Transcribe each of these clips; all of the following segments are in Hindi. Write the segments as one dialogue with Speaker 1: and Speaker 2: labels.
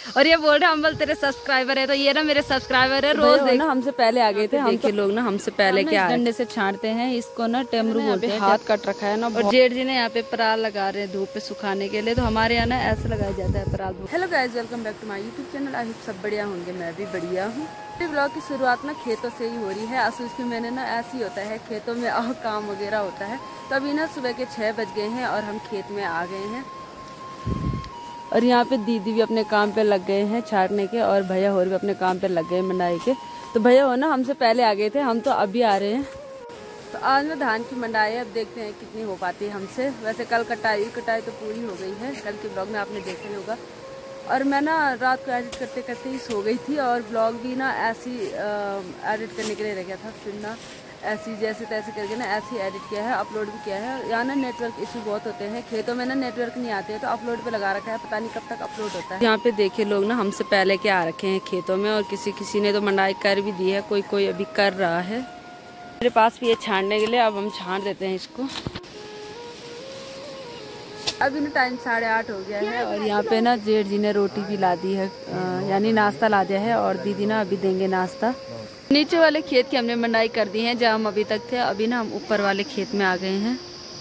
Speaker 1: और ये बोल रहे अम्बल तेरे सब्सक्राइबर है, तो ये ना मेरे सब्सक्राइबर है, रोज देखना हमसे पहले आ गए थे। हम देखिए लोग ना हमसे पहले क्या डंडे से छांटते हैं इसको ना, टेमरू बोलते हैं, हाथ कट रखा है ना। और जेठ जी ने यहाँ पे पराल लगा रहे हैं धूप पे सुखाने के लिए, तो हमारे यहाँ ना ऐसे लगाया जाता है पराल। Hello guys, welcome back to my YouTube channel. I hope सब बढ़िया होंगे, मैं भी बढ़िया हूँ। ब्लॉग की शुरुआत ना खेतों से ही हो रही है। असल में मैंने ना ऐसे ही होता है, खेतों में काम वगैरह होता है। तो अभी ना सुबह के 6 बज गए हैं और हम खेत में आ गए हैं। और यहाँ पे दीदी भी अपने काम पे लग गए हैं छाटने के, और भैया और भी अपने काम पे लग गए मंडाई के। तो भैया हो ना हमसे पहले आ गए थे, हम तो अभी आ रहे हैं। तो आज में धान की मंडाई है, अब देखते हैं कितनी हो पाती है हमसे। वैसे कल कटाई तो पूरी हो गई है, कल के ब्लॉग में आपने देखा ही होगा। और मैं ना रात को एडिट करते करते ही सो गई थी, और ब्लॉग भी ना ऐसी एडिट करने के लिए रह गया था। फिर ना ऐसी जैसे तैसे करके ना ऐसे ही एडिट किया है, अपलोड भी किया है। यहाँ ना नेटवर्क इशू बहुत होते हैं, खेतों में ना नेटवर्क नहीं आते हैं, तो अपलोड पे लगा रखा है, पता नहीं कब तक अपलोड होता है। यहाँ पे देखिए लोग ना हमसे पहले के आ रखे हैं खेतों में, और किसी ने तो मंडाई कर भी दी है, कोई अभी कर रहा है। मेरे पास भी ये छानने के लिए, अब हम छान देते हैं इसको। अभी ना टाइम 8:30 हो गया है, और यहाँ पे ना जेठ जी ने रोटी भी ला दी है, यानी नाश्ता ला दिया है, और दीदी ना अभी देंगे नाश्ता। नीचे वाले खेत की हमने मंडाई कर दी है, जहाँ हम अभी तक थे। अभी ना हम ऊपर वाले खेत में आ गए हैं।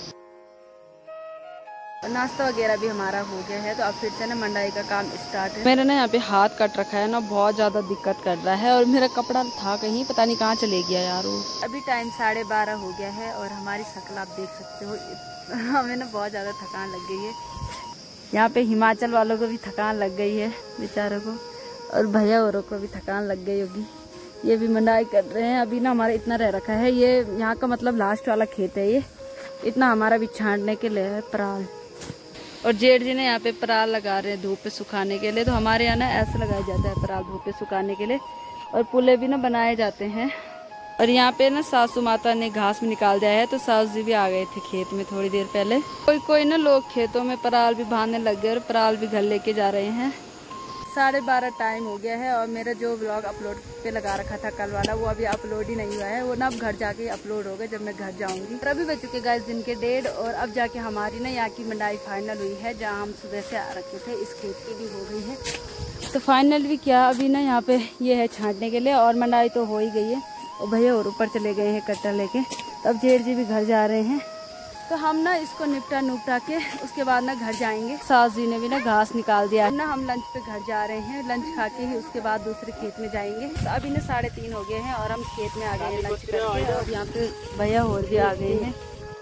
Speaker 1: नाश्ता वगैरह भी हमारा हो गया है, तो अब फिर से ना मंडाई का काम स्टार्ट है। मेरा ना यहाँ पे हाथ कट रखा है ना, बहुत ज्यादा दिक्कत कर रहा है, और मेरा कपड़ा था कहीं, पता नहीं कहाँ चले गया यार वो। अभी टाइम 12:30 हो गया है, और हमारी शक्ल आप देख सकते हो, हमें ना बहुत ज्यादा थकान लग गई है। यहाँ पे हिमाचल वालों को भी थकान लग गई है बेचारों को, और भैया औरों को भी थकान लग गई होगी। ये भी मंडाई कर रहे हैं। अभी ना हमारा इतना रह रखा है, ये यहाँ का मतलब लास्ट वाला खेत है, ये इतना हमारा भी छांटने के लिए है पराल। और जेठ जी ने यहाँ पे पराल लगा रहे हैं धूप पे सुखाने के लिए, तो हमारे यहाँ ना ऐसे लगाया जाता है पराल धूप पे सुखाने के लिए, और पुले भी ना बनाए जाते हैं। और यहाँ पे ना सासू माता ने घास में निकाल दिया है, तो सासू जी भी आ गए थे खेत में थोड़ी देर पहले। कोई ना लोग खेतों में पराल भी बांधने लग गए, और पराल भी घर लेके जा रहे हैं। 12:30 टाइम हो गया है, और मेरा जो व्लॉग अपलोड पे लगा रखा था कल वाला, वो अभी अपलोड ही नहीं हुआ है। वो ना अब घर जाके अपलोड होगा जब मैं घर जाऊंगी। और अभी बज चुके गाइस दिन के 1:30, और अब जाके हमारी ना यहाँ की मंडाई फाइनल हुई है। जहाँ हम सुबह से आ रखे थे, इस खेत की भी हो गई है। तो फाइनल भी क्या, अभी ना यहाँ पे ये है छांटने के लिए, और मंडाई तो हो ही गई है। और भैया और ऊपर चले गए हैं कट्टा लेके, तो अब जेठ जी भी घर जा रहे हैं। तो हम ना इसको निपटा के उसके बाद ना घर जाएंगे। सास जी ने भी ना घास निकाल दिया है ना। हम लंच पे घर जा रहे हैं, लंच खा के ही उसके बाद दूसरे खेत में जाएंगे। तो अभी ना 3:30 हो गए हैं, और हम खेत में आ गए हैं लंच करके, और यहाँ पे भैया और भी आ गए हैं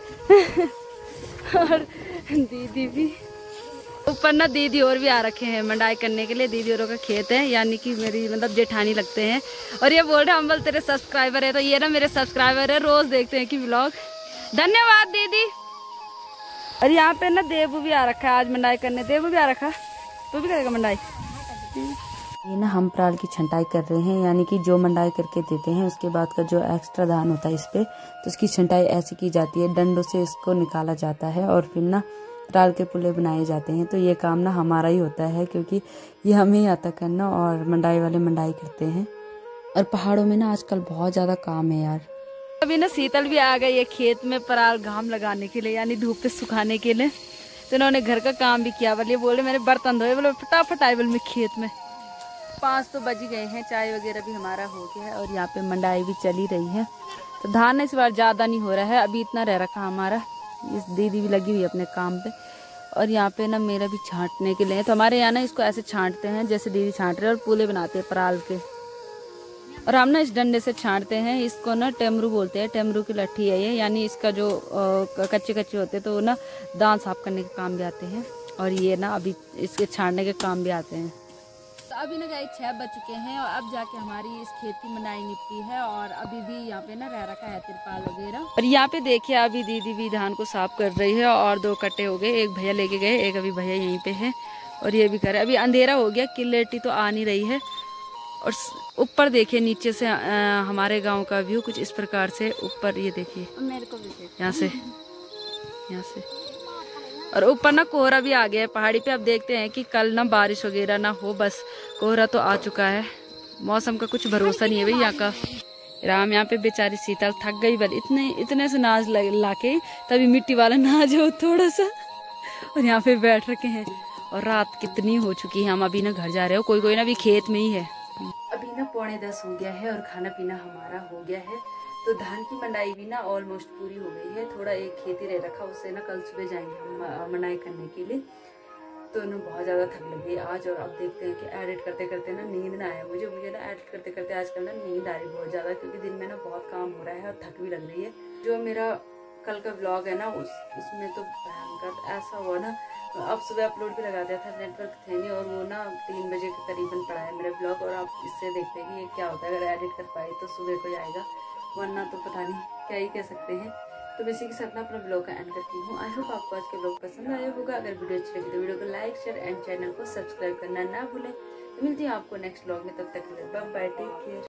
Speaker 1: और दीदी भी ऊपर ना, दीदी और भी आ रखे हैं मंडाई करने के लिए। दीदी औरों का खेत है, यानी कि मेरी मतलब जेठानी लगते हैं। और ये बोल रहे अम्बल तेरे सब्सक्राइबर है, तो ये ना मेरे सब्सक्राइबर है, रोज देखते हैं कि व्लॉग। धन्यवाद दीदी। और यहाँ पे ना देवू भी आ रखा है आज मंडाई करने। देवू भी आ रखा, तू भी करेगा मंडाई? ये ना हम पराल की छंटाई कर रहे हैं, यानी कि जो मंडाई करके देते हैं उसके बाद का जो एक्स्ट्रा धान होता है इस पे, तो उसकी छंटाई ऐसे की जाती है, डंडों से इसको निकाला जाता है, और फिर ना पराल के पुले बनाए जाते हैं। तो ये काम ना हमारा ही होता है, क्योंकि ये हमें ही आता करना, और मंडाई वाले मंडाई करते हैं। और पहाड़ों में ना आजकल बहुत ज्यादा काम है यार। अभी ना शीतल भी आ गई है खेत में पराल घाम लगाने के लिए, यानी धूप पे सुखाने के लिए। तो इन्होंने घर का काम भी किया। बोले बोले मेरे बर्तन धोए, बोले फटाफट आए बोले मैं खेत में। 5 तो बज गए हैं, चाय वगैरह भी हमारा हो गया है, और यहाँ पे मंडाई भी चली रही है। तो धान इस बार ज्यादा नहीं हो रहा है, अभी इतना रह रखा हमारा। इस दीदी भी लगी हुई है अपने काम पे, और यहाँ पे ना मेरा भी छांटने के लिए। तो हमारे यहाँ ना इसको ऐसे छांटते हैं जैसे दीदी छांट रहे हैं, और पुले बनाते हैं पराल के। और हम ना इस डंडे से छांटते हैं, इसको ना टेमरू बोलते हैं, टेमरू की लट्ठी है ये, यानी इसका जो कच्चे होते हैं तो ना दांत साफ करने के काम भी आते हैं, और ये ना अभी इसके छांटने के काम भी आते हैं। तो अभी ना गाइस 6 बज चुके हैं, और अब जाके हमारी इस खेत की मंडाई निपटी है, और अभी भी यहाँ पे ना रह रखा है तिरपाल वगैरह। और यहाँ पे देखिए अभी दीदी भी धान को साफ कर रही है, और 2 कट्टे हो गए, एक भैया लेके गए, एक अभी भैया यहीं पे है, और ये भी करे। अभी अंधेरा हो गया, किलेटी तो आ नहीं रही है। और ऊपर देखिए नीचे से हमारे गांव का व्यू कुछ इस प्रकार से ऊपर, ये देखिए मेरे को भी यहाँ से और ऊपर ना कोहरा भी आ गया है पहाड़ी पे। अब देखते हैं कि कल ना बारिश वगैरह ना हो, बस कोहरा तो आ चुका है। मौसम का कुछ भरोसा नहीं है भाई यहाँ का। राम यहाँ पे बेचारी शीतल थक गई, बल इतने से नाज लाके तभी मिट्टी वाला नाज हो थोड़ा सा, और यहाँ पे बैठ रखे हैं। और रात कितनी हो चुकी है। हम अभी ना घर जा रहे हो, कोई ना अभी खेत में ही है। अभी ना 9:45 हो गया है और खाना पीना हमारा हो गया है। तो धान की मंडाई भी ना ऑलमोस्ट पूरी हो गई है। थोड़ा एक खेत ही रह रखा, उससे ना कल सुबह जाएंगे हम मंडाई करने के लिए। तो ना बहुत ज़्यादा थक लगी आज। और अब देखते हैं कि एडिट करते करते ना नींद ना आए मुझे ना एडिट करते करते आजकल ना नींद आ रही बहुत ज़्यादा, क्योंकि दिन में ना बहुत काम हो रहा है और थक भी लग रही है। जो मेरा कल का व्लॉग है ना उसमें तो भयंकर ऐसा हुआ ना, अब सुबह अपलोड भी लगा दिया था, नेटवर्क थे नहीं, और वो ना 3 बजे के करीबन पड़ा है मेरा ब्लॉग। और आप इससे देखते हैं कि ये क्या होता है, अगर एडिट कर पाए तो सुबह को आएगा, वरना तो पता नहीं क्या ही कह सकते हैं। तो मैं इसी के साथ ना अपना ब्लॉग का एंड करती हूँ। आई होप आपको आज के ब्लॉग पसंद आया होगा। अगर वीडियो अच्छी लगी तो वीडियो को लाइक शेयर एंड चैनल को सब्सक्राइब करना ना भूलें। तो मिलती हूँ आपको नेक्स्ट ब्लॉग में, तब तक के लिए बाय बाय, टेक केयर।